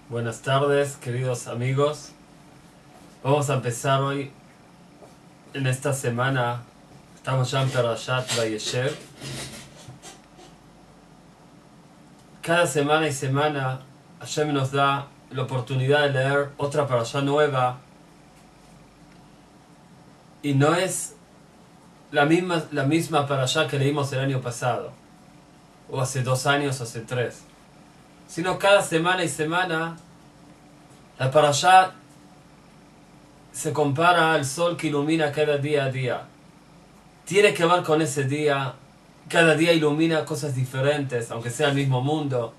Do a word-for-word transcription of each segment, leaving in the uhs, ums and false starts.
Buenas tardes, queridos amigos. Vamos a empezar hoy, en esta semana. Estamos ya en Perashat Vayeshev. Cada semana y semana Hashem nos da la oportunidad de leer otra parashá nueva. Y no es la misma, la misma parashá que leímos el año pasado, o hace dos años, o hace tres. Sino cada semana y semana la parashá se compara al sol que ilumina cada día a día. Tiene que ver con ese día. Cada día ilumina cosas diferentes, aunque sea el mismo mundo.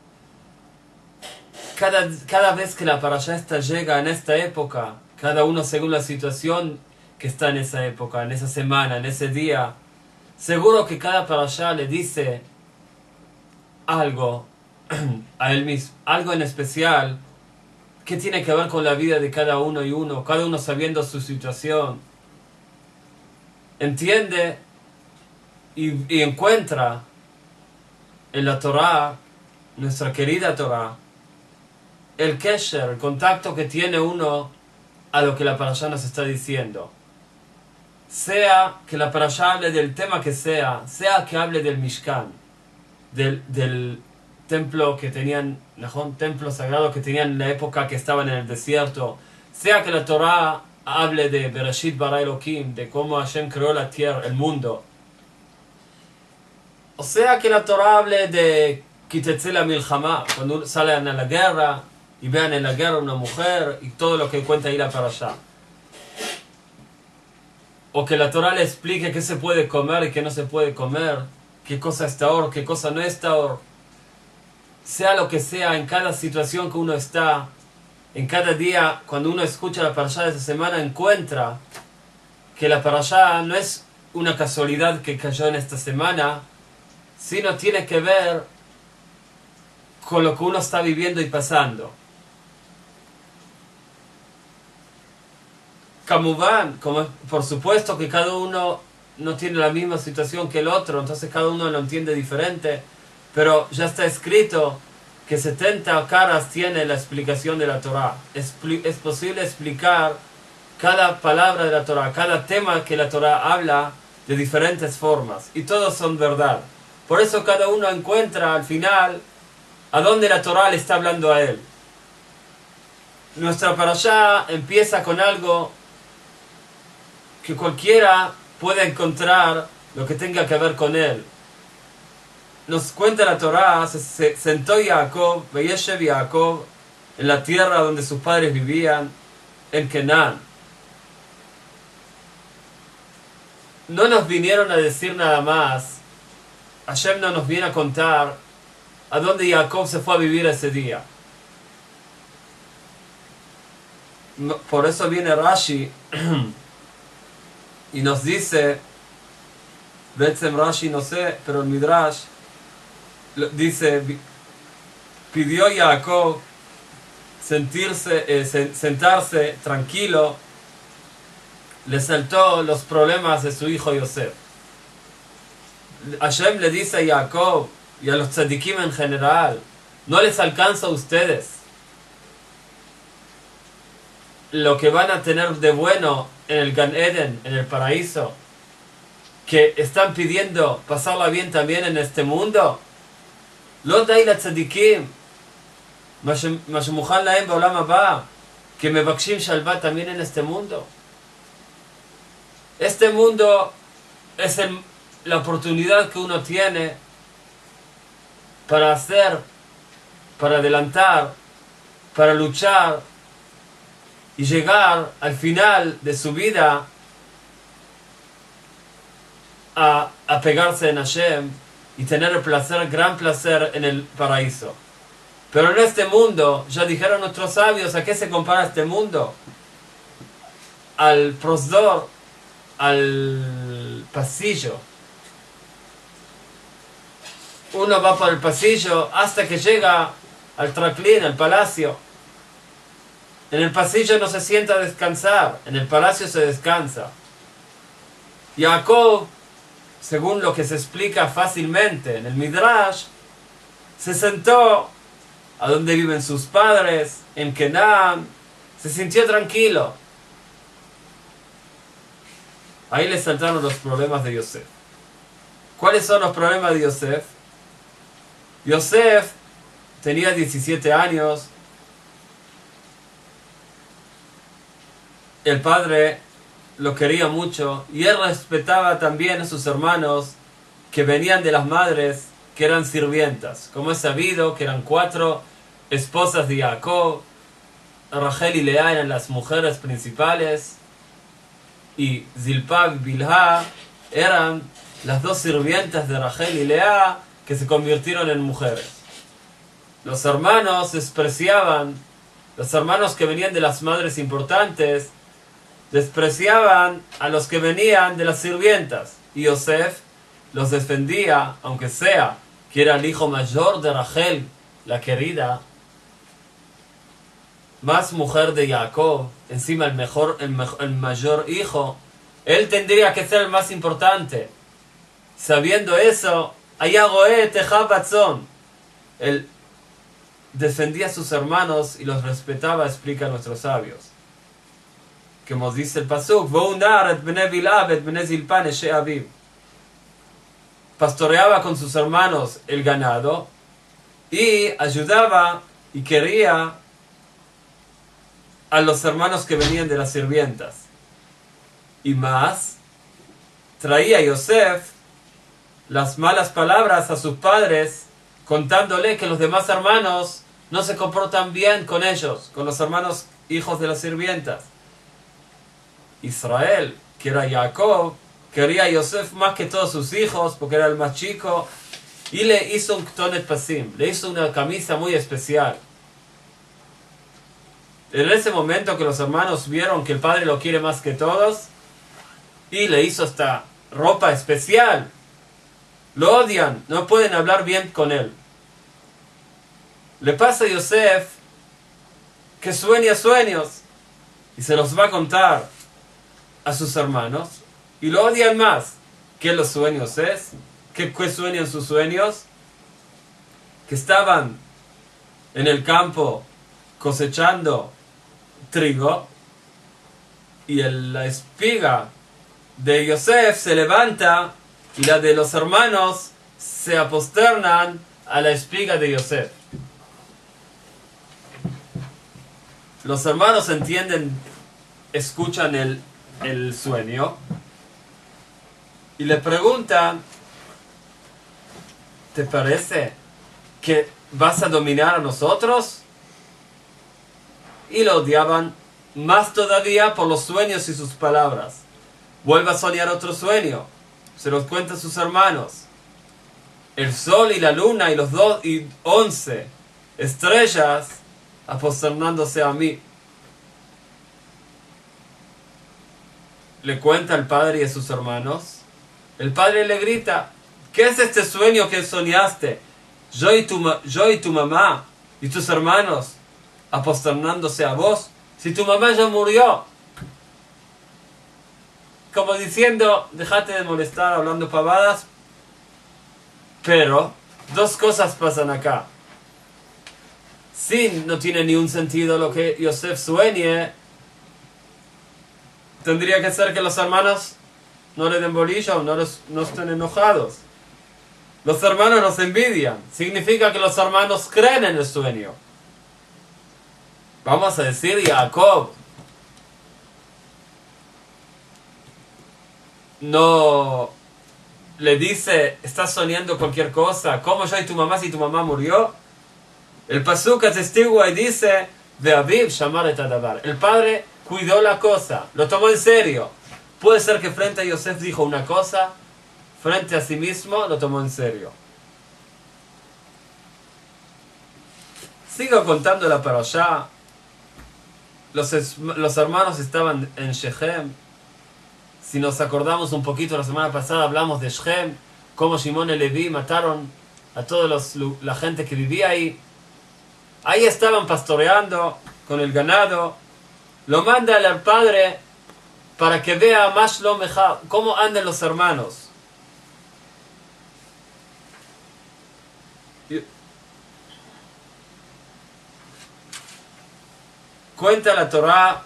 Cada, cada vez que la parashá esta llega en esta época, cada uno según la situación que está en esa época, en esa semana, en ese día, seguro que cada parashá le dice algo a él mismo, algo en especial que tiene que ver con la vida de cada uno y uno, cada uno sabiendo su situación. Entiende y, y encuentra en la Torá, nuestra querida Torá, el kesher, el contacto que tiene uno a lo que la parashá nos está diciendo. Sea que la parashá hable del tema que sea, sea que hable del Mishkan, del, del templo que tenían, un templo sagrado que tenían en la época que estaban en el desierto, sea que la Torá hable de Bereshit bara Elohim, de cómo Hashem creó la tierra, el mundo, o sea que la Torá hable de Kitetze la Milchama, cuando salen a la guerra y vean en la guerra una mujer y todo lo que cuenta ahí la parashá, o que la Torá le explique qué se puede comer y qué no se puede comer, qué cosa es taor, qué cosa no es taor. Sea lo que sea, en cada situación que uno está, en cada día, cuando uno escucha la parashá de esa semana, encuentra que la parashá no es una casualidad que cayó en esta semana, sino tiene que ver con lo que uno está viviendo y pasando. Kamuban, como por supuesto que cada uno no tiene la misma situación que el otro, entonces cada uno lo entiende diferente, pero ya está escrito que setenta caras tiene la explicación de la Torá. Es, es posible explicar cada palabra de la Torá, cada tema que la Torá habla de diferentes formas, y todos son verdad. Por eso cada uno encuentra al final a dónde la Torá le está hablando a él. Nuestra parashá empieza con algo que cualquiera puede encontrar lo que tenga que ver con él. Nos cuenta la Torá, se, se sentó Jacob, Vayeshev Jacob, en la tierra donde sus padres vivían, en Canaán. No nos vinieron a decir nada más. Hashem no nos viene a contar a dónde Jacob se fue a vivir ese día. Por eso viene Rashi y nos dice, Betzem Rashi no sé, pero el Midrash dice, pidió Jacob sentirse, eh, sentarse tranquilo, le saltó los problemas de su hijo Yosef. Hashem le dice a Jacob y a los tzadikim en general, no les alcanza a ustedes lo que van a tener de bueno en el Gan Eden, en el paraíso, que están pidiendo pasarla bien también en este mundo. Lo dai la tzadikim, מה שמוכן להם בעולם הבא, que מבקשים שלווה también en este mundo. Este mundo es el, la oportunidad que uno tiene para hacer, para adelantar, para luchar y llegar al final de su vida a apegarse en Hashem y tener el placer, gran placer en el paraíso. Pero en este mundo, ya dijeron nuestros sabios, ¿a qué se compara este mundo? Al prosdor, al pasillo. Uno va por el pasillo hasta que llega al traklin, al palacio. En el pasillo no se sienta a descansar, en el palacio se descansa. Jacob, según lo que se explica fácilmente en el Midrash, se sentó a dónde viven sus padres, en Kenan. Se sintió tranquilo. Ahí le saltaron los problemas de Yosef. ¿Cuáles son los problemas de Yosef? Yosef tenía diecisiete años. El padre lo quería mucho y él respetaba también a sus hermanos que venían de las madres que eran sirvientas. Como es sabido que eran cuatro esposas de Jacob. Rachel y Lea eran las mujeres principales y Zilpah y Bilhah eran las dos sirvientas de Rachel y Lea que se convirtieron en mujeres. Los hermanos despreciaban, los hermanos que venían de las madres importantes, despreciaban a los que venían de las sirvientas. Y Yosef los defendía, aunque sea que era el hijo mayor de Rachel, la querida, más mujer de Jacob, encima el mejor, el, mejor, el mayor hijo, él tendría que ser el más importante. Sabiendo eso, Ayagoe Tejabatzón, él defendía a sus hermanos y los respetaba, explica nuestros sabios. Como dice el pasuk, pastoreaba con sus hermanos el ganado y ayudaba y quería a los hermanos que venían de las sirvientas. Y más, traía a Yosef las malas palabras a sus padres, contándole que los demás hermanos no se comportan bien con ellos, con los hermanos hijos de las sirvientas. Israel, que era Jacob, quería a Yosef más que todos sus hijos, porque era el más chico, y le hizo un ktonet pasim, le hizo una camisa muy especial. En ese momento que los hermanos vieron que el padre lo quiere más que todos, y le hizo esta ropa especial, lo odian, no pueden hablar bien con él. Le pasa a Yosef que sueña sueños, y se los va a contar a sus hermanos, y lo odian más. ¿Qué los sueños es? ¿Qué, qué sueñan sus sueños? Que estaban en el campo cosechando trigo y el, la espiga de Yosef se levanta y la de los hermanos se aposternan a la espiga de Yosef. Los hermanos entienden, escuchan el, el sueño y le preguntan: ¿te parece que vas a dominar a nosotros? Y lo odiaban más todavía por los sueños y sus palabras. Vuelve a soñar otro sueño, se los cuenta a sus hermanos. El sol y la luna y los dos y once estrellas aposternándose a mí. Le cuenta al padre y a sus hermanos. El padre le grita: ¿qué es este sueño que soñaste? Yo y tu, yo y tu mamá y tus hermanos aposternándose a vos, si tu mamá ya murió. Como diciendo: déjate de molestar hablando pavadas. Pero dos cosas pasan acá. Si no tiene ni un sentido lo que Yosef sueñe, tendría que ser que los hermanos no le den bolilla o no, los, no estén enojados. Los hermanos nos envidian. Significa que los hermanos creen en el sueño. Vamos a decir, Jacob no le dice: estás soñando cualquier cosa, ¿cómo yo y tu mamá si tu mamá murió? El pasuk atestigua y dice: de Aviv shamar et hadavar. El padre cuidó la cosa, lo tomó en serio. Puede ser que frente a Yosef dijo una cosa, frente a sí mismo lo tomó en serio. Sigo contando la parashá. Los, los hermanos estaban en Shechem. Si nos acordamos un poquito, la semana pasada hablamos de Shechem, cómo Shimon y Leví mataron a toda la gente que vivía ahí. Ahí estaban pastoreando con el ganado. Lo manda al padre para que vea más lo mejor, cómo andan los hermanos. Cuenta la Torá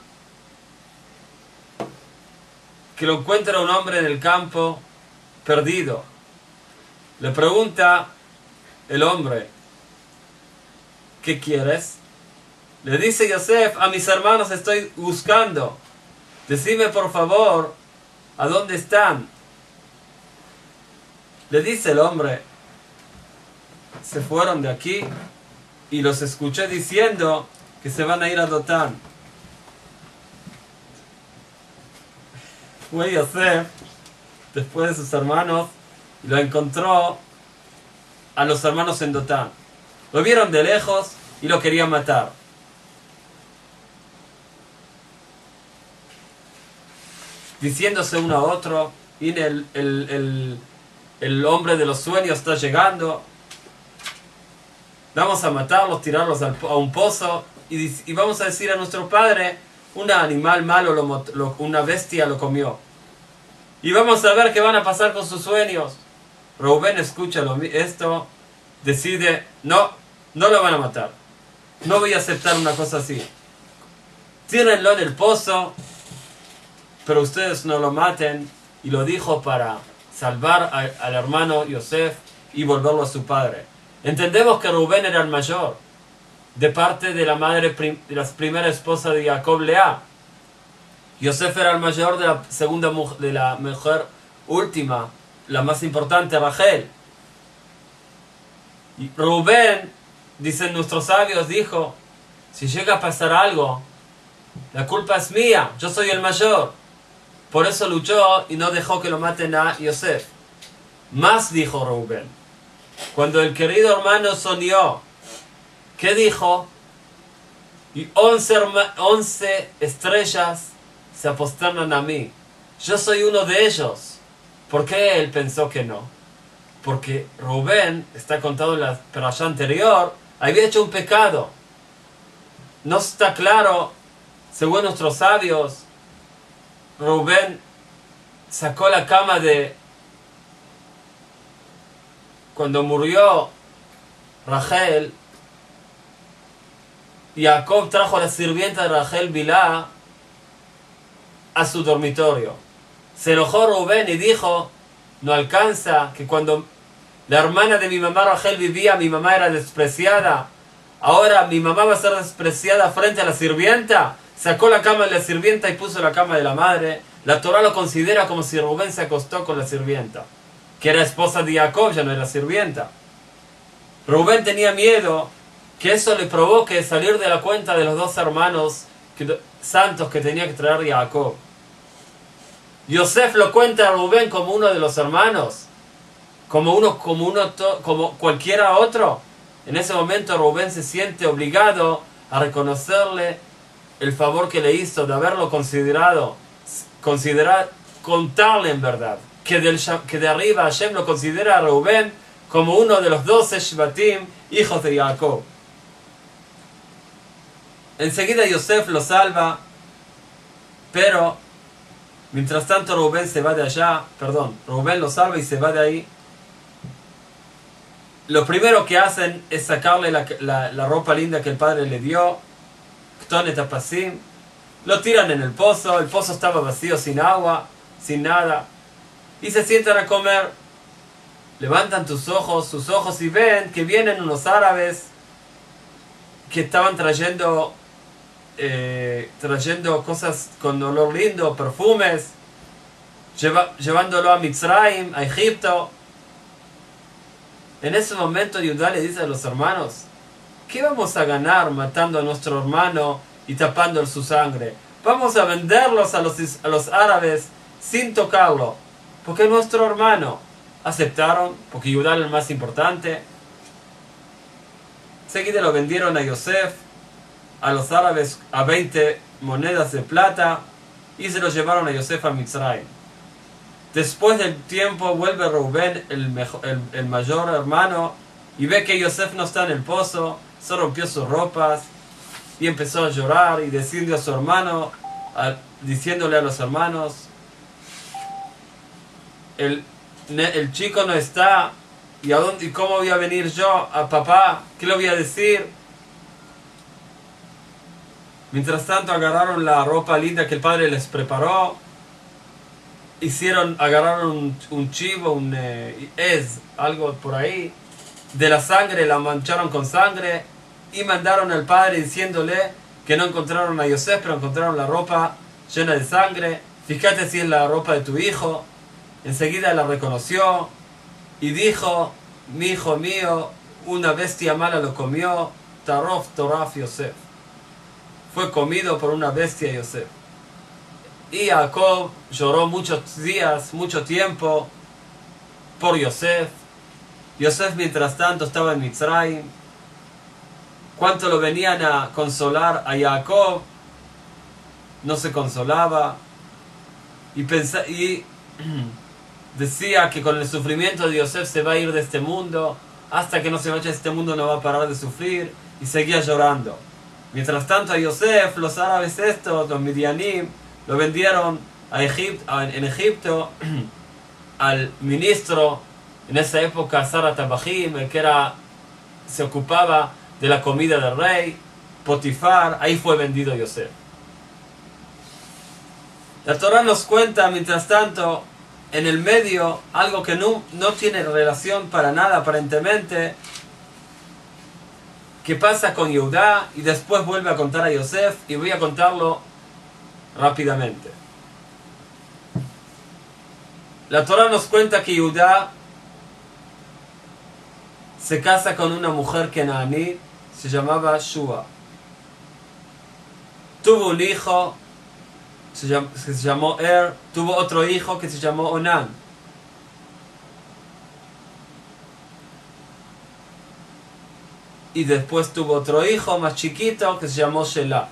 que lo encuentra un hombre en el campo perdido. Le pregunta el hombre, ¿qué quieres? Le dice Yosef, a mis hermanos estoy buscando. Decime por favor, ¿a dónde están? Le dice el hombre, se fueron de aquí y los escuché diciendo que se van a ir a Dotán. Fue Yosef, después de sus hermanos, y lo encontró a los hermanos en Dotán. Lo vieron de lejos y lo querían matar. Diciéndose uno a otro, y el, el, el, el hombre de los sueños está llegando. Vamos a matarlos, tirarlos al, a un pozo, y, y vamos a decir a nuestro padre, un animal malo, lo, lo, una bestia lo comió. Y vamos a ver qué van a pasar con sus sueños. Reubén escucha lo, esto, decide, no, no lo van a matar. No voy a aceptar una cosa así. Tírenlo en el pozo, pero ustedes no lo maten. Y lo dijo para salvar a, al hermano Yosef y volverlo a su padre. Entendemos que Reubén era el mayor, de parte de la madre, de la primera esposa de Jacob, Lea. Yosef era el mayor de la segunda mujer, de la mujer última, la más importante, Rachel. Y Reubén, dicen nuestros sabios, dijo, si llega a pasar algo, la culpa es mía, yo soy el mayor. Por eso luchó y no dejó que lo maten a Yosef. Más dijo Reubén, cuando el querido hermano soñó, ¿qué dijo? Y once, once estrellas se aposternan a mí. Yo soy uno de ellos. ¿Por qué él pensó que no? Porque Reubén, está contado en la perashá anterior, había hecho un pecado. No está claro, según nuestros sabios, Reubén sacó la cama de... Cuando murió Rachel, Jacob trajo a la sirvienta de Rachel, Bilá, a su dormitorio. Se enojó Reubén y dijo, no alcanza que cuando la hermana de mi mamá Rachel vivía, mi mamá era despreciada. Ahora mi mamá va a ser despreciada frente a la sirvienta. Sacó la cama de la sirvienta y puso la cama de la madre. La Torá lo considera como si Reubén se acostó con la sirvienta, que era esposa de Jacob, ya no era sirvienta. Reubén tenía miedo que eso le provoque salir de la cuenta de los dos hermanos que, santos que tenía que traer Jacob. Yosef lo cuenta a Reubén como uno de los hermanos, como uno, como uno, como cualquiera otro. En ese momento Reubén se siente obligado a reconocerle el favor que le hizo de haberlo considerado, considerar, contarle en verdad, que, del, que de arriba Hashem lo considera a Reubén como uno de los doce Shvatim, hijos de Jacob. Enseguida Yosef lo salva, pero mientras tanto Reubén se va de allá, perdón, Reubén lo salva y se va de ahí. Lo primero que hacen es sacarle la, la, la ropa linda que el padre le dio, Ktonet Apasim, lo tiran en el pozo, el pozo estaba vacío, sin agua, sin nada, y se sientan a comer. Levantan tus ojos, sus ojos y ven que vienen unos árabes que estaban trayendo eh, trayendo cosas con olor lindo, perfumes, lleva, llevándolo a Mitzrayim, a Egipto. En ese momento Yudá le dice a los hermanos, ¿qué vamos a ganar matando a nuestro hermano y tapando su sangre? Vamos a venderlos a los, a los árabes sin tocarlo, porque es nuestro hermano. Aceptaron, porque Yudá era el más importante. Enseguida lo vendieron a Yosef, a los árabes, a veinte monedas de plata, y se lo llevaron a Yosef a Mitzrayim. Después del tiempo vuelve Reubén, el, mejor, el, el mayor hermano, y ve que Yosef no está en el pozo, se rompió sus ropas, y empezó a llorar, y diciendo a su hermano, a, diciéndole a los hermanos, el, el chico no está, ¿y, a dónde, ¿y cómo voy a venir yo a papá? ¿Qué le voy a decir? Mientras tanto agarraron la ropa linda que el padre les preparó, hicieron, agarraron un, un chivo, un eh, es, algo por ahí, de la sangre, la mancharon con sangre y mandaron al padre diciéndole que no encontraron a Yosef, pero encontraron la ropa llena de sangre. Fíjate si es la ropa de tu hijo. Enseguida la reconoció y dijo: mi hijo mío, una bestia mala lo comió. Tarof Toraf Yosef. Fue comido por una bestia Yosef. Y Jacob lloró muchos días, mucho tiempo por Yosef. Yosef mientras tanto estaba en Mitzrayim. Cuánto lo venían a consolar a Jacob, no se consolaba y, pensa, y decía que con el sufrimiento de Yosef se va a ir de este mundo, hasta que no se vaya de este mundo no va a parar de sufrir, y seguía llorando. Mientras tanto a Yosef, los árabes estos, los midianim, lo vendieron a Egipto, a, en Egipto al ministro en esa época, Sara Tabajim, el que era, se ocupaba de la comida del rey, Potifar. Ahí fue vendido Yosef. La Torah nos cuenta, mientras tanto, en el medio, algo que no, no tiene relación para nada aparentemente, que pasa con Yehudá, y después vuelve a contar a Yosef, y voy a contarlo rápidamente. La Torah nos cuenta que Yehudá se casa con una mujer kenaní, se llamaba Shua. Tuvo un hijo se llamó, que se llamó Er, tuvo otro hijo que se llamó Onan. Y después tuvo otro hijo más chiquito que se llamó Shelah.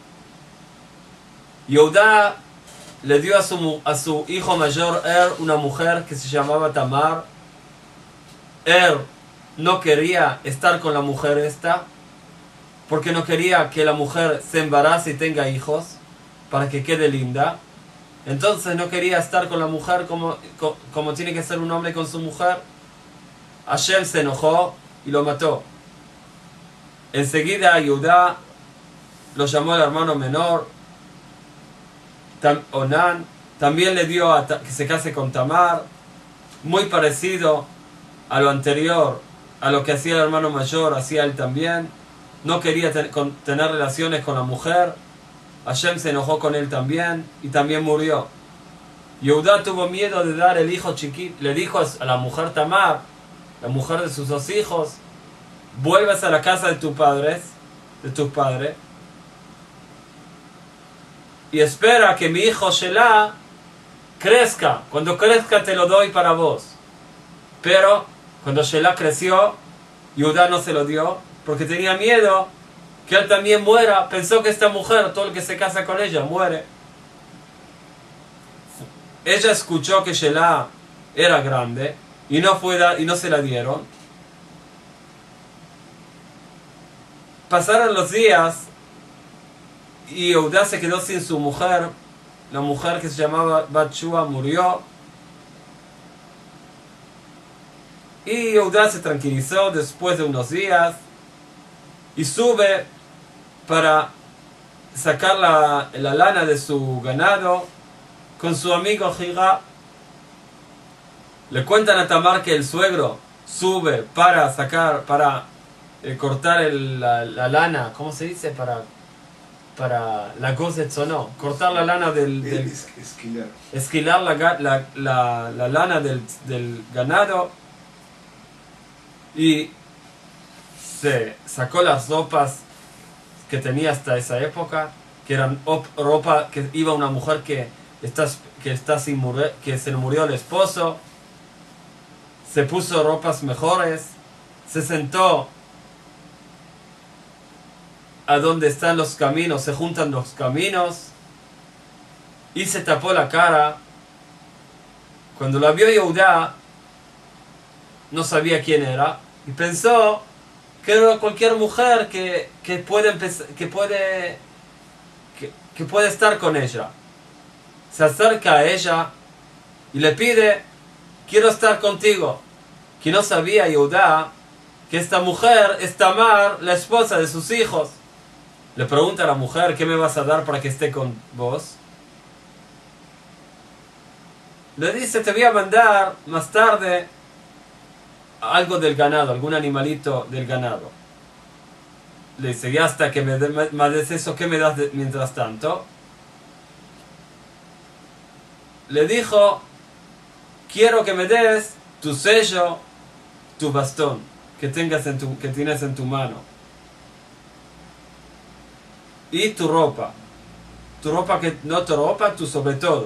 Yehudá le dio a su, a su hijo mayor Er una mujer que se llamaba Tamar. Er no quería estar con la mujer esta, porque no quería que la mujer se embarace y tenga hijos, para que quede linda. Entonces no quería estar con la mujer como, como, como tiene que ser un hombre con su mujer. Hashem se enojó y lo mató. Enseguida Yehudá lo llamó al hermano menor, Tam, Onan. También le dio a, que se case con Tamar, muy parecido a lo anterior, a lo que hacía el hermano mayor, hacía él también. No quería ten, con, tener relaciones con la mujer. Hashem se enojó con él también y también murió. Yehudá tuvo miedo de dar el hijo chiquito. Le dijo a la mujer Tamar, la mujer de sus dos hijos: vuelvas a la casa de tus padres, de tus padres, y espera que mi hijo Shelah crezca. Cuando crezca te lo doy para vos. Pero cuando Shelah creció, Yehudá no se lo dio porque tenía miedo que él también muera. Pensó que esta mujer, todo el que se casa con ella, muere. Ella escuchó que Shelah era grande y no, fue da, y no se la dieron. Pasaron los días y Yehudá se quedó sin su mujer. La mujer que se llamaba Bat-Shua murió. Y Yehudá se tranquilizó después de unos días y sube para sacar la, la lana de su ganado con su amigo Jigá. Le cuentan a Tamar que el suegro sube para sacar, para eh, cortar el, la, la lana, ¿cómo se dice? Para, para la gozetzonó, cortar la lana del... del es, esquilar. Esquilar la, la, la, la lana del, del ganado. Y se sacó las ropas que tenía hasta esa época, que eran ropa que iba una mujer que está, que, está sin murió, que se le murió el esposo. Se puso ropas mejores, se sentó a donde están los caminos, se juntan los caminos, y se tapó la cara. Cuando la vio Yehudá, no sabía quién era, y pensó que era cualquier mujer que, que puede, que, puede, que, que puede estar con ella. Se acerca a ella y le pide: quiero estar contigo. Que no sabía Yehudá que esta mujer es Tamar, la esposa de sus hijos. le pregunta a la mujer, ¿qué me vas a dar para que esté con vos? Le dice, te voy a mandar más tarde algo del ganado, algún animalito del ganado. Le dice, y hasta que me, de, me des eso, ¿qué me das de, mientras tanto? Le dijo, quiero que me des tu sello, tu bastón, que, tengas en tu, que tienes en tu mano. Y tu ropa. Tu ropa, que no tu ropa, tu sobre todo.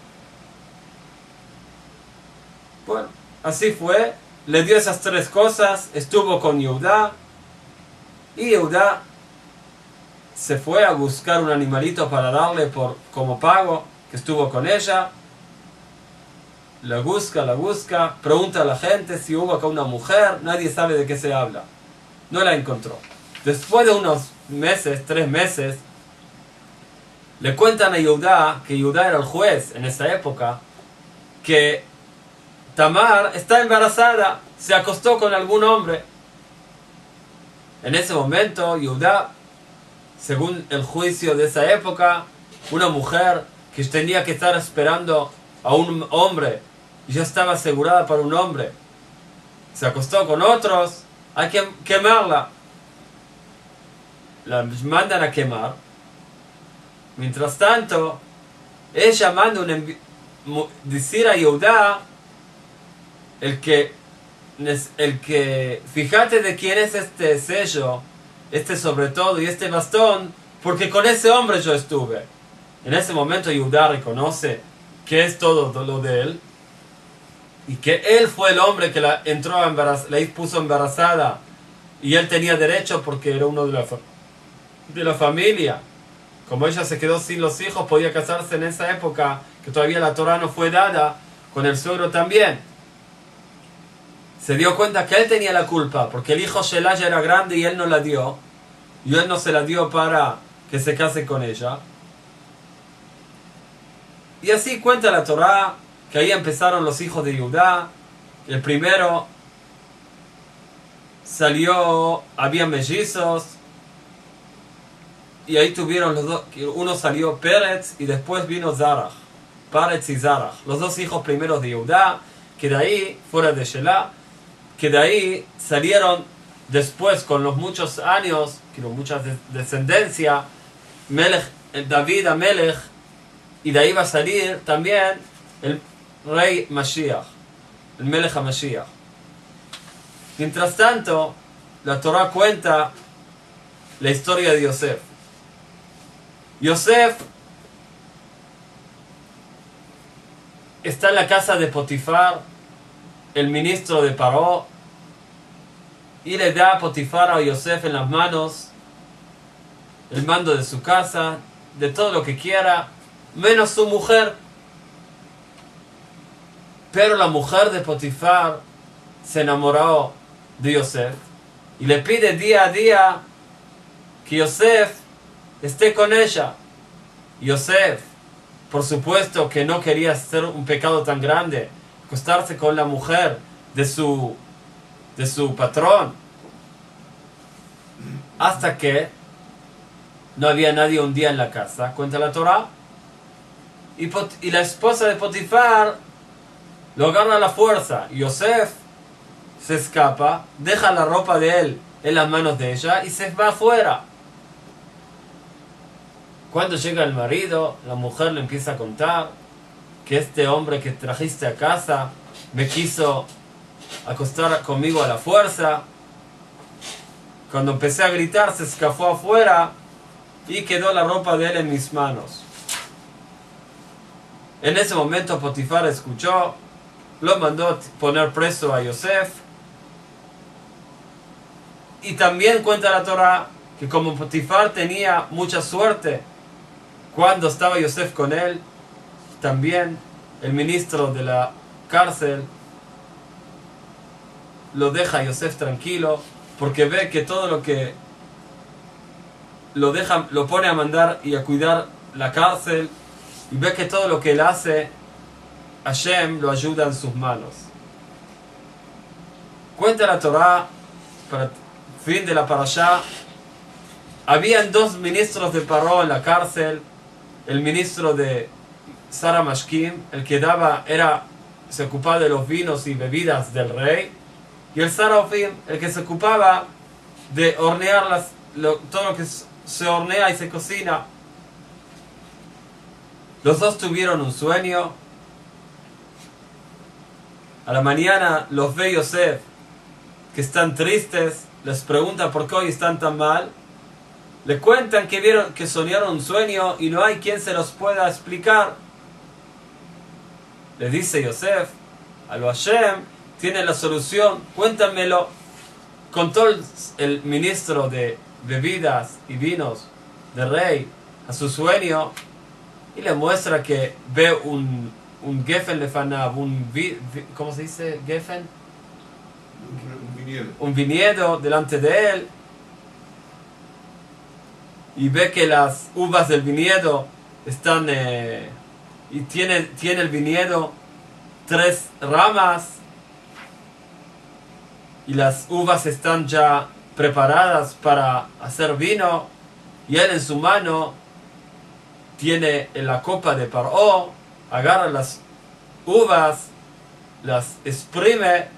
Bueno, así fue. Le dio esas tres cosas, estuvo con Yehudá. Y Yehudá se fue a buscar un animalito para darle por, como pago, que estuvo con ella. La busca, la busca, pregunta a la gente si hubo acá una mujer, nadie sabe de qué se habla. No la encontró. Después de unos meses, tres meses, le cuentan a Yehudá, que Yehudá era el juez en esa época, que Tamar está embarazada, se acostó con algún hombre. En ese momento, Yehudá, según el juicio de esa época, una mujer que tenía que estar esperando a un hombre y ya estaba asegurada para un hombre, se acostó con otros, hay que quemarla. La mandan a quemar. Mientras tanto, ella manda un decir a Yehudá, el que, el que, fíjate de quién es este sello, este sobre todo y este bastón, porque con ese hombre yo estuve. En ese momento Yehudá reconoce que es todo lo de él y que él fue el hombre que la entró a embarazada, la puso embarazada y él tenía derecho porque era uno de la, de la familia. Como ella se quedó sin los hijos, podía casarse en esa época, que todavía la Torah no fue dada, con el suegro también. Se dio cuenta que él tenía la culpa, porque el hijo Shelah ya era grande y él no la dio. Y él no se la dio para que se case con ella. Y así cuenta la Torah, que ahí empezaron los hijos de Yehudá. El primero salió, había mellizos, y ahí tuvieron los dos, uno salió Pérez y después vino Zarach, Pérez y Zarach, los dos hijos primeros de Yehudá, que de ahí, fuera de Shelah, que de ahí salieron después con los muchos años, con mucha descendencia, Melech, David a Melech, y de ahí va a salir también el rey Mashiach, el Melech HaMashiach. Mientras tanto, la Torah cuenta la historia de Yosef. Yosef está en la casa de Potifar, el ministro de Paró, y le da a Potifar a Yosef en las manos el mando de su casa, de todo lo que quiera, menos su mujer. Pero la mujer de Potifar se enamoró de Yosef y le pide día a día que Yosef esté con ella. Yosef, por supuesto que no quería hacer un pecado tan grande, acostarse con la mujer de su, de su patrón, hasta que no había nadie un día en la casa, cuenta la Torah, y, Pot, y la esposa de Potifar lo agarra a la fuerza. Yosef se escapa, deja la ropa de él en las manos de ella y se va afuera. Cuando llega el marido, la mujer le empieza a contar que este hombre que trajiste a casa me quiso acostar conmigo a la fuerza. Cuando empecé a gritar, se escapó afuera y quedó la ropa de él en mis manos. En ese momento Potifar escuchó, lo mandó poner preso a Yosef. Y también cuenta la Torah que como Potifar tenía mucha suerte cuando estaba Yosef con él, también el ministro de la cárcel lo deja a Yosef tranquilo, porque ve que todo lo que lo deja, lo pone a mandar y a cuidar la cárcel, y ve que todo lo que él hace, Hashem lo ayuda en sus manos. Cuenta la Torah, para fin de la parashá, habían dos ministros de Paró en la cárcel. El ministro de Sara Mashkim, el que daba, era, se ocupaba de los vinos y bebidas del rey. Y el Sarofim, el que se ocupaba de hornear las, lo, todo lo que se hornea y se cocina. Los dos tuvieron un sueño. A la mañana los ve Yosef, que están tristes, les pregunta por qué hoy están tan mal. Le cuentan que vieron, que soñaron un sueño y no hay quien se los pueda explicar. Le dice Yosef, a lo Hashem, tiene la solución, cuéntamelo. Contó el, el ministro de bebidas y vinos del rey a su sueño y le muestra que ve un, un gefen lefanav, un vi, vi, ¿cómo se dice? Gefen, un viñedo. un viñedo delante de él, y ve que las uvas del viñedo están eh, y tiene, tiene el viñedo tres ramas y las uvas están ya preparadas para hacer vino, y él en su mano tiene la copa de Paró, agarra las uvas, las exprime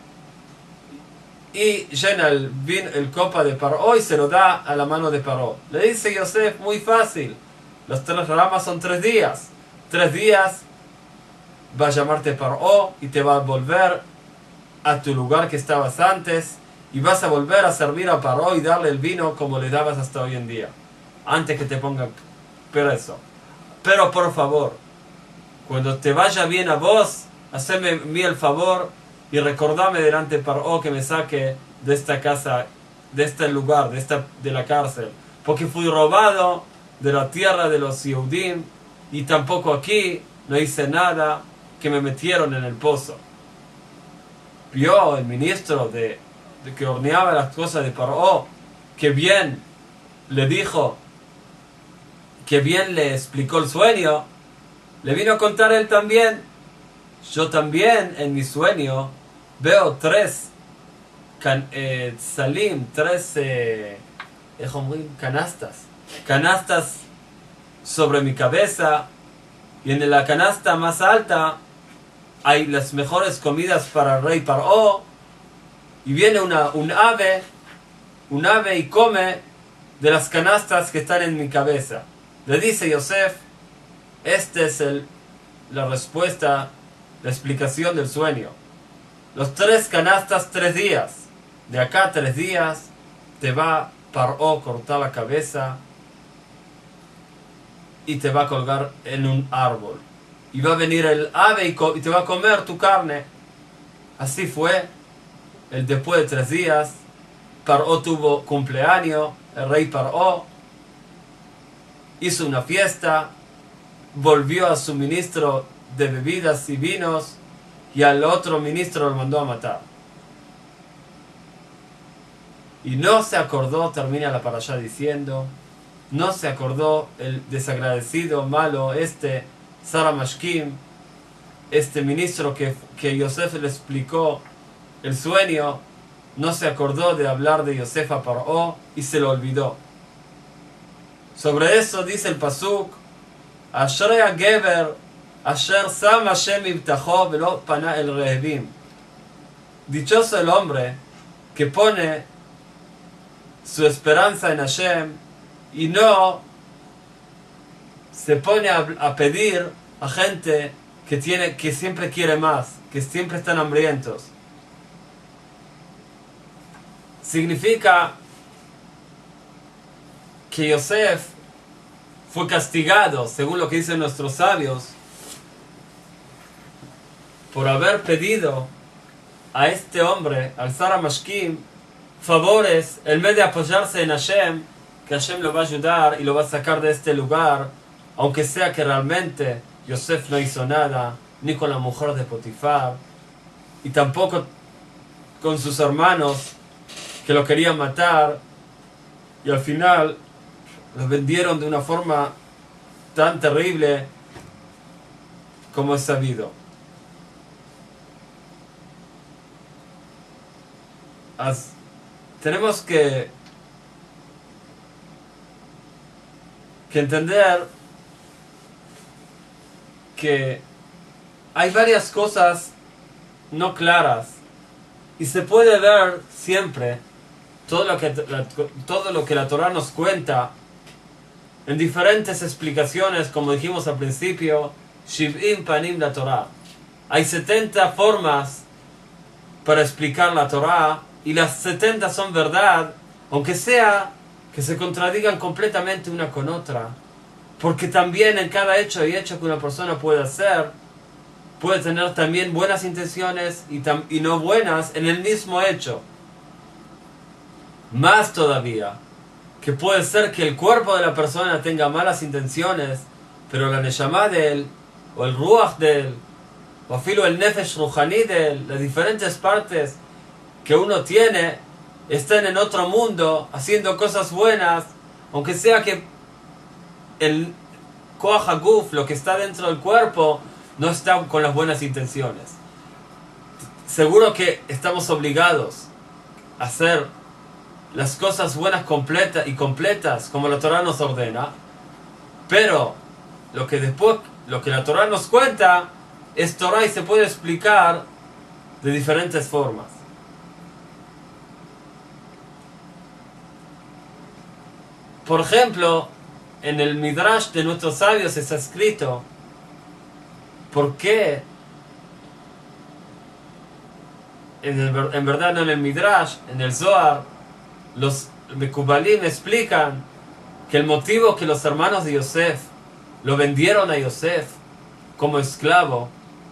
y llena el, vino, el copa de Paró y se lo da a la mano de Paró. Le dice Yosef, muy fácil, las tres ramas son tres días. Tres días va a llamarte Paró y te va a volver a tu lugar que estabas antes, y vas a volver a servir a Paró y darle el vino como le dabas hasta hoy en día, antes que te pongan preso. Pero por favor, cuando te vaya bien a vos, haceme a mí el favor y recordame delante de Paró que me saque de esta casa, de este lugar, de, esta, de la cárcel, porque fui robado de la tierra de los Yehudim y tampoco aquí no hice nada, que me metieron en el pozo. Vio el ministro de, de que horneaba las cosas de Paró, que bien le dijo, que bien le explicó el sueño, le vino a contar él también. Yo también en mi sueño veo tres can, eh, salim, tres eh, canastas, canastas sobre mi cabeza, y en la canasta más alta hay las mejores comidas para el rey Paró, y viene una, un ave, un ave y come de las canastas que están en mi cabeza. Le dice Yosef, esta es el, la respuesta, la explicación del sueño. Los tres canastas, tres días. De acá a tres días te va Paró cortar la cabeza y te va a colgar en un árbol. Y va a venir el ave y, y te va a comer tu carne. Así fue. El después de tres días, Paró tuvo cumpleaños, el rey Paró hizo una fiesta, volvió a su ministro de bebidas y vinos, y al otro ministro lo mandó a matar. Y no se acordó, termina la parashá diciendo, no se acordó el desagradecido, malo, este Sara Mashkim, este ministro que, que Yosef le explicó el sueño, no se acordó de hablar de Yosef a Paró y se lo olvidó. Sobre eso dice el pasuk, Ashrei HaGever asher sam Hashem ibtacho velo pana el rehevim. Dichoso el hombre que pone su esperanza en Hashem y no se pone a, a pedir a gente que, tiene, que siempre quiere más, que siempre están hambrientos. Significa que Yosef fue castigado, según lo que dicen nuestros sabios, por haber pedido a este hombre, al Sara Mashkim, favores, en vez de apoyarse en Hashem, que Hashem lo va a ayudar y lo va a sacar de este lugar, aunque sea que realmente Yosef no hizo nada, ni con la mujer de Potifar, y tampoco con sus hermanos que lo querían matar, y al final los vendieron de una forma tan terrible como es sabido. As, tenemos que que entender que hay varias cosas no claras y se puede ver siempre todo lo que la, todo lo que la Torah nos cuenta en diferentes explicaciones, como dijimos al principio, Shiv'im Panim la Torah. Hay setenta formas para explicar la Torah y las setenta son verdad, aunque sea que se contradigan completamente una con otra, porque también en cada hecho y hecho que una persona puede hacer, puede tener también buenas intenciones y, tam y no buenas en el mismo hecho. Más todavía, que puede ser que el cuerpo de la persona tenga malas intenciones, pero la Neshama de él, o el Ruach de él, o filo el Nefesh Ruhani de él, las diferentes partes que uno tiene, están en otro mundo, haciendo cosas buenas, aunque sea que el Koach HaGuf, lo que está dentro del cuerpo, no está con las buenas intenciones. Seguro que estamos obligados a hacer las cosas buenas completas y completas como la Torah nos ordena, pero lo que después, lo que la Torah nos cuenta es Torah y se puede explicar de diferentes formas. Por ejemplo, en el Midrash de nuestros sabios está escrito por qué, en, el, en verdad no en el Midrash, en el Zohar, los Mekubalim explican que el motivo que los hermanos de Yosef lo vendieron a Yosef como esclavo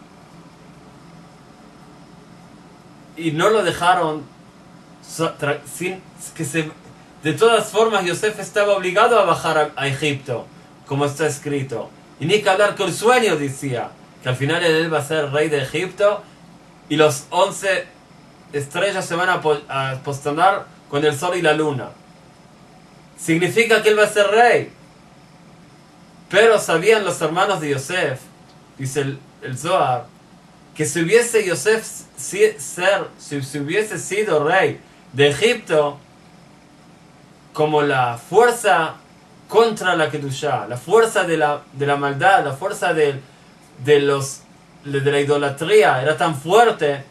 y no lo dejaron sin que se... De todas formas, Yosef estaba obligado a bajar a, a Egipto, como está escrito. Y ni que hablar que el sueño decía que al final él va a ser rey de Egipto y los once estrellas se van a, a posternar con el sol y la luna. Significa que él va a ser rey. Pero sabían los hermanos de Yosef, dice el, el Zohar, que si hubiese Yosef si, ser, si, si hubiese sido rey de Egipto, como la fuerza contra la Kedushá, la fuerza de la, de la maldad, la fuerza de, de, los, de la idolatría era tan fuerte,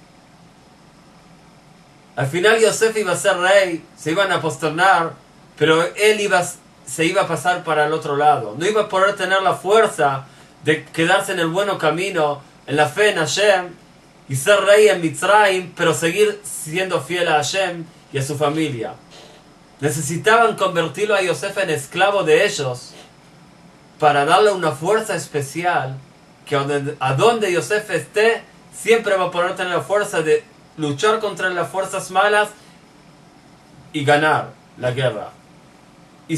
al final Yosef iba a ser rey, se iban a posternar, pero él iba, se iba a pasar para el otro lado. No iba a poder tener la fuerza de quedarse en el buen camino, en la fe en Hashem, y ser rey en Mitzrayim, pero seguir siendo fiel a Hashem y a su familia. Necesitaban convertirlo a Yosef en esclavo de ellos para darle una fuerza especial que a donde Yosef esté siempre va a poder tener la fuerza de luchar contra las fuerzas malas y ganar la guerra y,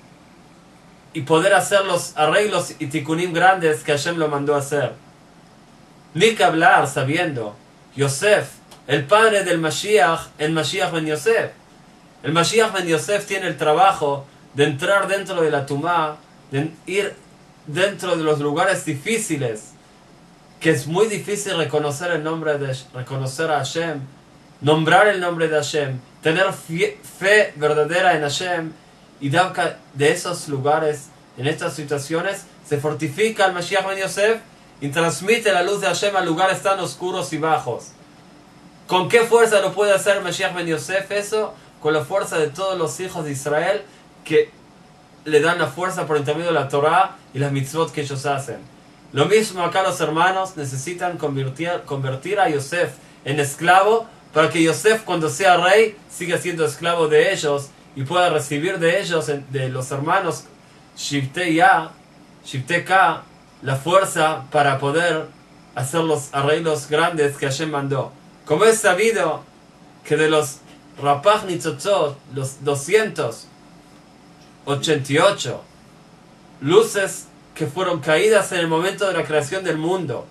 y poder hacer los arreglos y tikkunim grandes que Hashem lo mandó a hacer. Ni que hablar sabiendo Yosef, el padre del Mashiach, el Mashiach ben Yosef. El Mashiach ben Yosef tiene el trabajo de entrar dentro de la tumá, de ir dentro de los lugares difíciles, que es muy difícil reconocer el nombre de reconocer a Hashem, nombrar el nombre de Hashem, tener fe, fe verdadera en Hashem, y de esos lugares, en estas situaciones, se fortifica el Mashiach ben Yosef y transmite la luz de Hashem a lugares tan oscuros y bajos. ¿Con qué fuerza lo puede hacer Mashiach ben Yosef eso? Con la fuerza de todos los hijos de Israel que le dan la fuerza por intermedio de la Torah y las mitzvot que ellos hacen. Lo mismo acá los hermanos necesitan convertir, convertir a Yosef en esclavo para que Yosef cuando sea rey siga siendo esclavo de ellos y pueda recibir de ellos, de los hermanos Shivtei Ya, Shivtei Ka, la fuerza para poder hacer los arreglos grandes que Hashem mandó. Como es sabido que de los Rapach Nitzotzot, los doscientos ochenta y ocho luces que fueron caídas en el momento de la creación del mundo,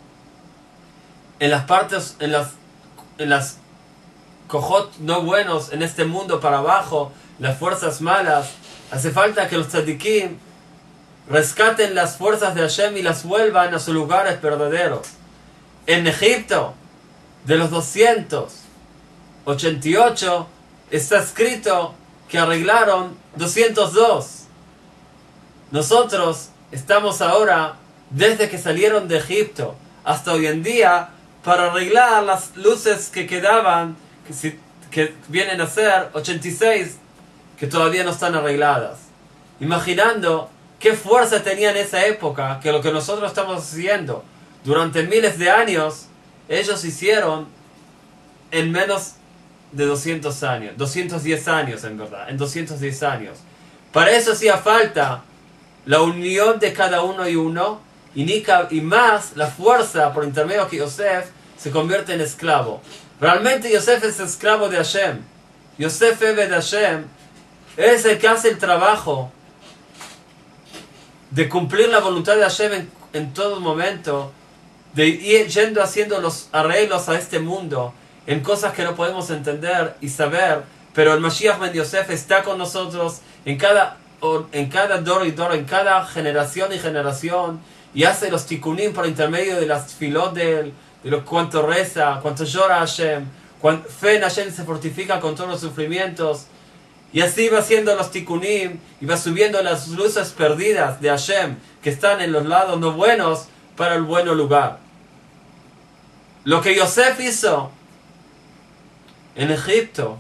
en las partes, en las, en las cojot no buenos, en este mundo para abajo, las fuerzas malas, hace falta que los tzadikim rescaten las fuerzas de Hashem y las vuelvan a sus lugares verdaderos. En Egipto, de los doscientos ochenta y ocho, está escrito que arreglaron doscientos dos. Nosotros estamos ahora, desde que salieron de Egipto hasta hoy en día, para arreglar las luces que quedaban, que, si, que vienen a ser ochenta y seis, que todavía no están arregladas. Imaginando qué fuerza tenía en esa época, que lo que nosotros estamos haciendo durante miles de años, ellos hicieron en menos de doscientos años, doscientos diez años en verdad, en doscientos diez años. Para eso hacía falta la unión de cada uno y uno, y, ni, y más la fuerza por intermedio que Yosef se convierte en esclavo. Realmente Yosef es esclavo de Hashem. Yosef Ebed Hashem es el que hace el trabajo de cumplir la voluntad de Hashem en, en todo momento, de ir yendo haciendo los arreglos a este mundo en cosas que no podemos entender y saber, pero el Mashiach Ben Yosef está con nosotros en cada, en cada dor y dor, en cada generación y generación, y hace los tikkunim por intermedio de las filot de él, de lo cuánto reza, cuánto llora Hashem, cuánto fe en Hashem se fortifica con todos los sufrimientos, y así va haciendo los tikkunim y va subiendo las luces perdidas de Hashem que están en los lados no buenos para el bueno lugar. Lo que Yosef hizo en Egipto,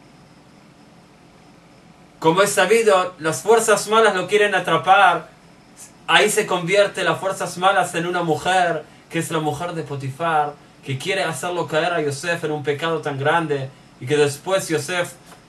como es sabido, las fuerzas malas lo quieren atrapar. Ahí se convierte las fuerzas malas en una mujer, que es la mujer de Potifar, que quiere hacerlo caer a Yosef en un pecado tan grande, y que después Yosef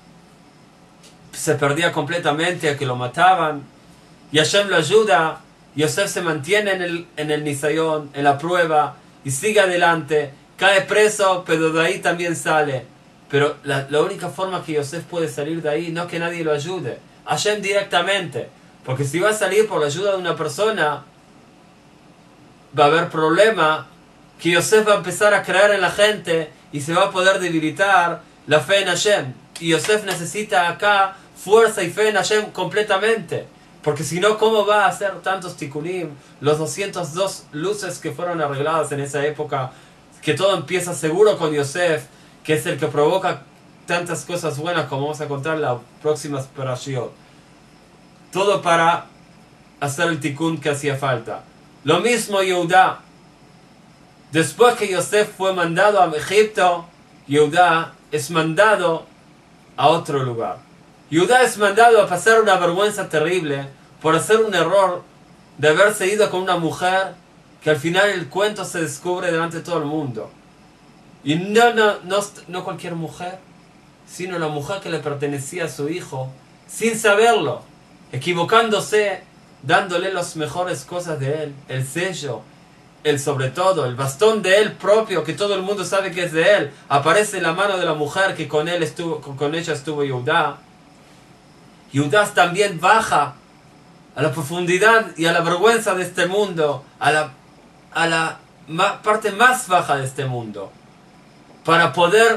se perdía completamente, a que lo mataban, y Hashem lo ayuda. Yosef se mantiene en el, en el Nisayón, en la prueba, y sigue adelante, cae preso, pero de ahí también sale. Pero la, la única forma que Yosef puede salir de ahí no es que nadie lo ayude, Hashem directamente, porque si va a salir por la ayuda de una persona, va a haber problema, que Yosef va a empezar a creer en la gente y se va a poder debilitar la fe en Hashem. Y Yosef necesita acá fuerza y fe en Hashem completamente, porque si no, ¿cómo va a hacer tantos tikkunim? Los doscientas dos luces que fueron arregladas en esa época, que todo empieza seguro con Yosef, que es el que provoca tantas cosas buenas como vamos a contar en las próximas parashiot. Todo para hacer el tikkun que hacía falta. Lo mismo Yehudá. Después que Yosef fue mandado a Egipto, Yehudá es mandado a otro lugar. Yehudá es mandado a pasar una vergüenza terrible por hacer un error de haberse ido con una mujer que al final el cuento se descubre delante de todo el mundo. Y no, no, no, no cualquier mujer, sino la mujer que le pertenecía a su hijo, sin saberlo, equivocándose, dándole las mejores cosas de él, el sello, el sobre todo, el bastón de él propio, que todo el mundo sabe que es de él. Aparece la mano de la mujer que con él estuvo, con ella estuvo Yehudá. Yehudá también baja a la profundidad y a la vergüenza de este mundo, a la, a la ma, parte más baja de este mundo, para poder,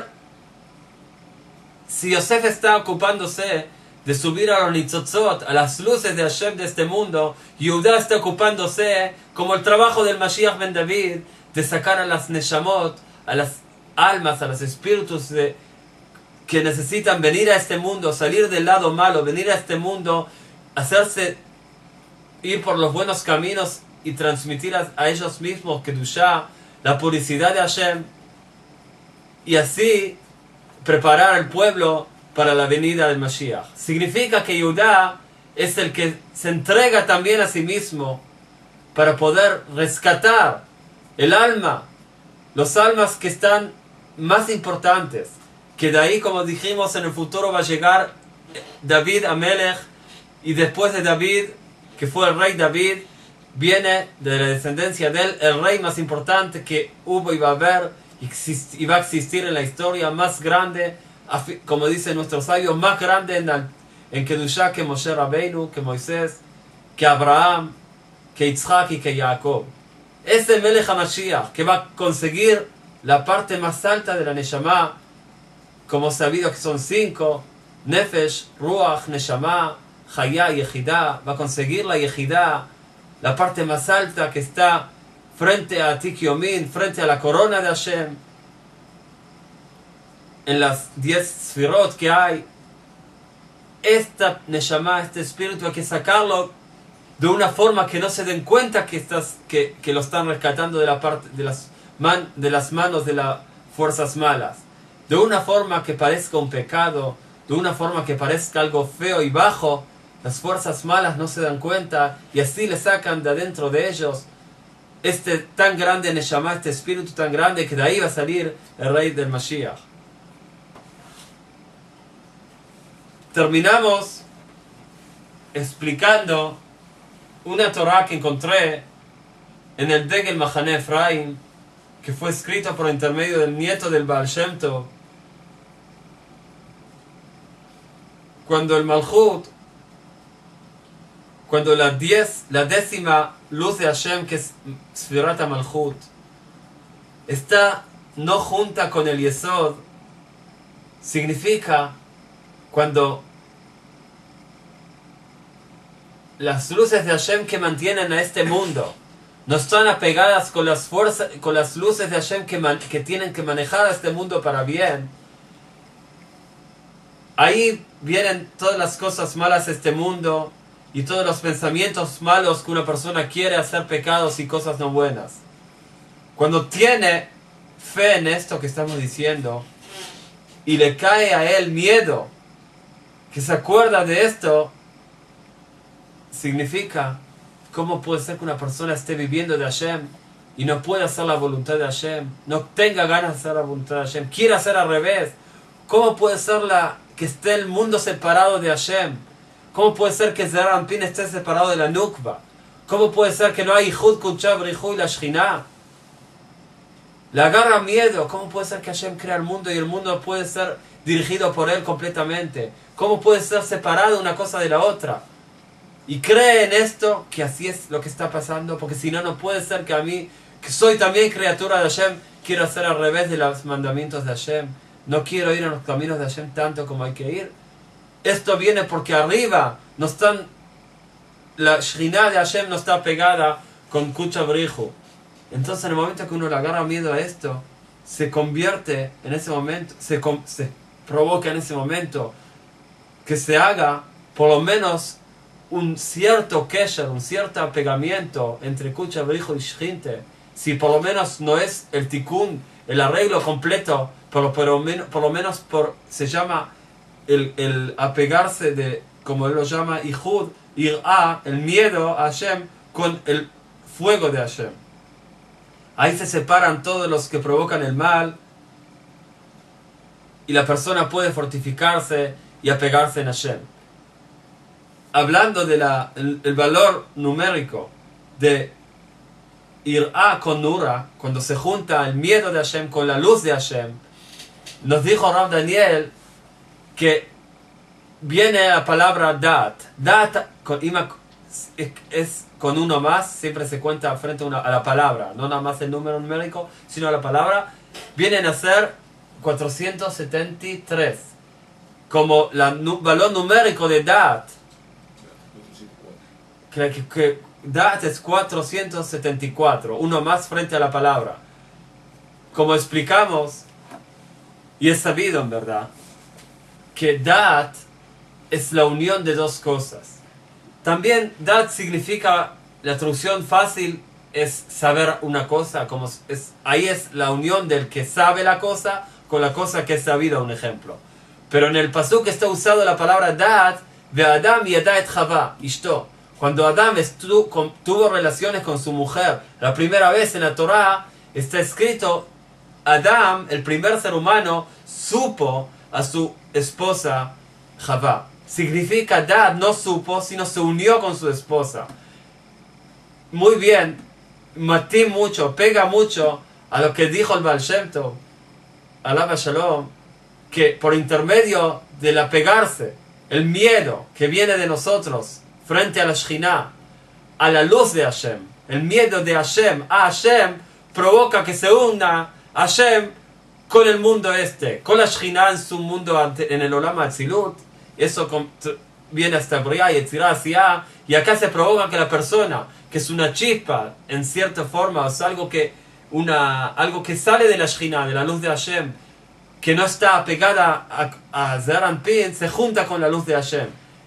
si Yosef está ocupándose de subir a los nitzotzot, a las luces de Hashem de este mundo, Yehudá está ocupándose, como el trabajo del Mashiach ben David, de sacar a las neshamot, a las almas, a los espíritus de, que necesitan venir a este mundo, salir del lado malo, venir a este mundo, hacerse ir por los buenos caminos y transmitir a, a ellos mismos Kedushá, la puricidad de Hashem, y así preparar al pueblo para la venida del Mashiach. Significa que Yehudá es el que se entrega también a sí mismo para poder rescatar el alma, los almas que están más importantes, que de ahí, como dijimos, en el futuro va a llegar David Amelech, y después de David, que fue el rey David, viene de la descendencia de él el rey más importante que hubo y va a haber y va a existir en la historia, más grande, como dicen nuestros sabios, más grande en, en Kedushá que Moshe Rabbeinu, que Moisés, que Abraham, que Yitzhak y que Jacob. Ese Melech HaMashiach que va a conseguir la parte más alta de la Neshama, como sabido que son cinco: Nefesh, Ruach, Neshama, Hayá y Yehidá. Va a conseguir la Yehidá, la parte más alta que está frente a Atik Yomin, frente a la corona de Hashem, en las diez sfirot que hay. Esta Neshama, este espíritu, hay que sacarlo de una forma que no se den cuenta que, estás, que, que lo están rescatando de, la parte, de, las man, de las manos de las fuerzas malas. De una forma que parezca un pecado, de una forma que parezca algo feo y bajo, las fuerzas malas no se dan cuenta y así le sacan de adentro de ellos este tan grande Neshama, este espíritu tan grande, que de ahí va a salir el rey del Mashiach. Terminamos explicando una Torah que encontré en el Degel Mahané Efraim, que fue escrito por intermedio del nieto del Baal Shem Tov, cuando el Malchut, cuando la, diez, la décima luz de Hashem, que es Sfirat HaMalchut, está no junta con el Yesod, significa cuando las luces de Hashem que mantienen a este mundo no están apegadas con las fuerzas, con las luces de Hashem que, man, que tienen que manejar a este mundo para bien, ahí vienen todas las cosas malas de este mundo y todos los pensamientos malos que una persona quiere hacer, pecados y cosas no buenas. Cuando tiene fe en esto que estamos diciendo y le cae a él miedo, que se acuerda de esto, significa, ¿cómo puede ser que una persona esté viviendo de Hashem y no pueda hacer la voluntad de Hashem? No tenga ganas de hacer la voluntad de Hashem, quiere hacer al revés. ¿Cómo puede ser la, que esté el mundo separado de Hashem? ¿Cómo puede ser que Ze'er Anpin esté separado de la Nukba? ¿Cómo puede ser que no hay Yihud, Kudsha, Brihu y la Shekhinah? Le agarra miedo. ¿Cómo puede ser que Hashem crea el mundo y el mundo puede ser dirigido por él completamente? ¿Cómo puede ser separado una cosa de la otra? Y cree en esto, que así es lo que está pasando, porque si no, no puede ser que a mí, que soy también criatura de Hashem, quiero hacer al revés de los mandamientos de Hashem. No quiero ir en los caminos de Hashem tanto como hay que ir. Esto viene porque arriba no están, la Shekhinah de Hashem no está pegada con Kudsha Brihu. Entonces en el momento que uno le agarra miedo a esto, se convierte en ese momento, se, se provoca en ese momento que se haga por lo menos un cierto kesher, un cierto apegamiento entre Kudsha Brihu y Shechinte. Si por lo menos no es el tikkun, el arreglo completo, pero, pero por lo menos por, se llama el, el apegarse de, como él lo llama, Ihud, Ir'a, el miedo a Hashem con el fuego de Hashem. Ahí se separan todos los que provocan el mal y la persona puede fortificarse y apegarse en Hashem. Hablando del el, el valor numérico de Ir'a con Nura, cuando se junta el miedo de Hashem con la luz de Hashem, nos dijo Rav Daniel que viene la palabra Dat. Dat con, es, es con uno más, siempre se cuenta frente a, una, a la palabra, no nada más el número numérico, sino a la palabra. Vienen a ser cuatrocientos setenta y tres, como el nu, valor numérico de Dat. Que, que, que Dat es cuatrocientos setenta y cuatro, uno más frente a la palabra. Como explicamos, y es sabido en verdad, que Dat es la unión de dos cosas. También Dat significa, la traducción fácil es saber una cosa, como es, ahí es la unión del que sabe la cosa con la cosa que es sabida, un ejemplo. Pero en el pasuk está usado la palabra Dat, de Adam y Yada et Chava, Ishto. Cuando Adam estu, con, tuvo relaciones con su mujer, la primera vez en la Torah está escrito, Adam, el primer ser humano, supo a su esposa Chava. Significa Dad no supo, sino se unió con su esposa. Muy bien, matí mucho, pega mucho a lo que dijo el Baal Shem Tov, Alaba Shalom, que por intermedio del apegarse, el miedo que viene de nosotros frente a la Shekhinah, a la luz de Hashem, el miedo de Hashem a Hashem, provoca que se una Hashem con el mundo este, con la Shekhinah en su mundo, en el Olam Atzilut. Eso viene hasta Briah, Yetzirah, Asiah, y acá se provoca que la persona, que es una chispa, en cierta forma, o sea, algo que, una, algo que sale de la Shekhinah, de la luz de Hashem, que no está pegada a, a Ze'er Anpin, se junta con la luz de Hashem.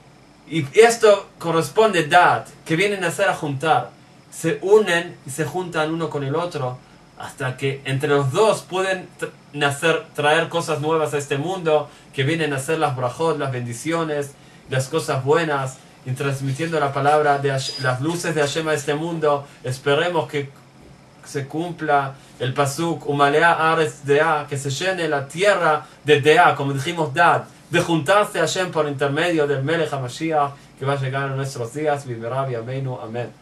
Y esto corresponde Da'at, que vienen a ser a juntar. Se unen y se juntan uno con el otro hasta que entre los dos pueden tra nacer, traer cosas nuevas a este mundo, que vienen a ser las brajot, las bendiciones, las cosas buenas, y transmitiendo la palabra de Hashem, las luces de Hashem a este mundo. Esperemos que se cumpla el pasuk Umalea Aretz Dea, que se llene la tierra de Dea, como dijimos Dad, de juntarse a Hashem por intermedio del Melech HaMashiach, que va a llegar en nuestros días. Viverá, Amén.